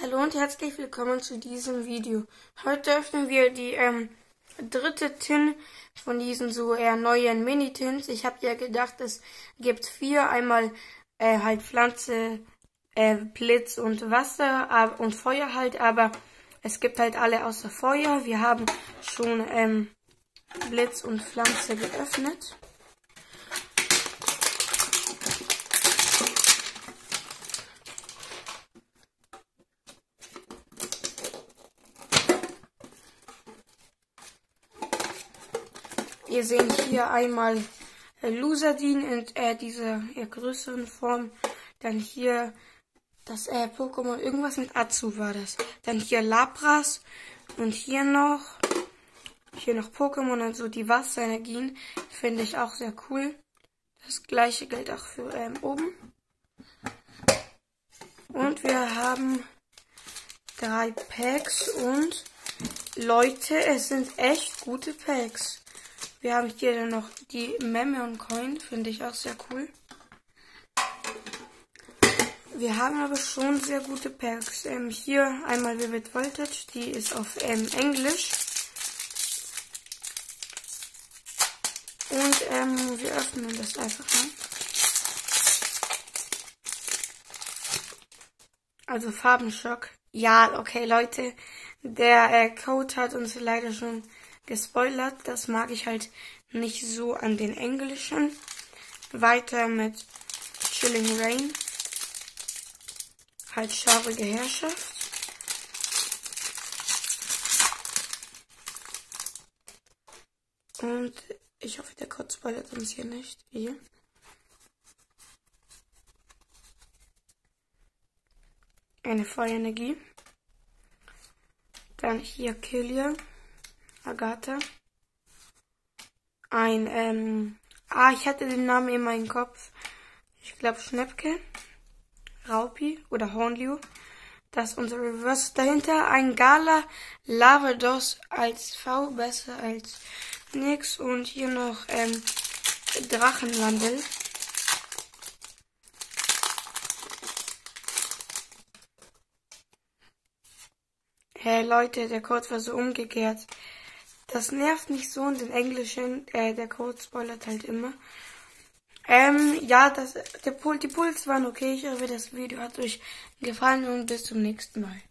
Hallo und herzlich willkommen zu diesem Video. Heute öffnen wir die dritte Tin von diesen so eher neuen Mini-Tins. Ich habe ja gedacht, es gibt 4, einmal halt Pflanze, Blitz und Wasser und Feuer halt, aber es gibt halt alle außer Feuer. Wir haben schon Blitz und Pflanze geöffnet. Wir sehen hier einmal Lusadin in dieser größeren Form. Dann hier das Pokémon, irgendwas mit Azu war das. Dann hier Lapras und hier noch Pokémon, also die Wasserenergien. Finde ich auch sehr cool. Das gleiche gilt auch für oben. Und wir haben 3 Packs und Leute, es sind echt gute Packs. Wir haben hier dann noch die Memon Coin, finde ich auch sehr cool. Wir haben aber schon sehr gute Packs. Hier einmal Vivid Voltage, die ist auf Englisch. Und wir öffnen das einfach mal. Also Farbenschock. Ja, okay Leute, der Code hat uns leider schon gespoilert. Das mag ich halt nicht so an den Englischen. Weiter mit Chilling Rain. Halt schaurige Herrschaft. Und ich hoffe, der Code spoilert uns hier nicht. Hier. Eine Feuerenergie. Dann hier Killia. Agatha. Ich hatte den Namen in meinem Kopf. Ich glaube Schnäppke. Raupi oder Hornliu. Das ist unser Reverse. Dahinter ein Gala Lavados als V, besser als nix. Und hier noch Drachenwandel. Hey Leute, der Code war so umgekehrt. Das nervt nicht so und in Englischen, der Code spoilert halt immer. Ja, die Puls waren okay. Ich hoffe, das Video hat euch gefallen und bis zum nächsten Mal.